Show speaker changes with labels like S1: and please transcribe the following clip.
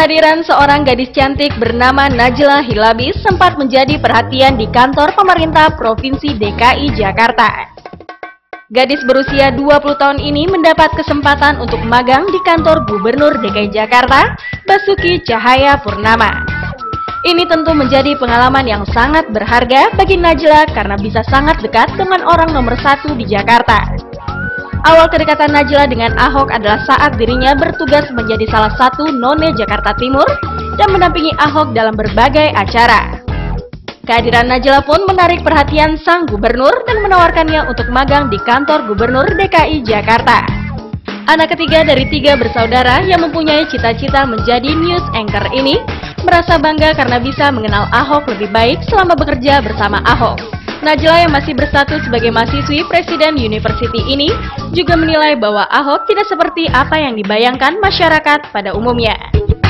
S1: Kehadiran seorang gadis cantik bernama Najla Hilabis sempat menjadi perhatian di kantor pemerintah Provinsi DKI Jakarta. Gadis berusia 20 tahun ini mendapat kesempatan untuk magang di kantor Gubernur DKI Jakarta, Basuki Cahayapurnama. Ini tentu menjadi pengalaman yang sangat berharga bagi Najla karena bisa sangat dekat dengan orang nomor 1 di Jakarta. Awal kedekatan Najla dengan Ahok adalah saat dirinya bertugas menjadi salah satu none Jakarta Timur dan mendampingi Ahok dalam berbagai acara. Kehadiran Najla pun menarik perhatian sang gubernur dan menawarkannya untuk magang di kantor Gubernur DKI Jakarta. Anak ketiga dari 3 bersaudara yang mempunyai cita-cita menjadi news anchor ini merasa bangga karena bisa mengenal Ahok lebih baik selama bekerja bersama Ahok. Najla yang masih berstatus sebagai mahasiswi Presiden University ini juga menilai bahwa Ahok tidak seperti apa yang dibayangkan masyarakat pada umumnya.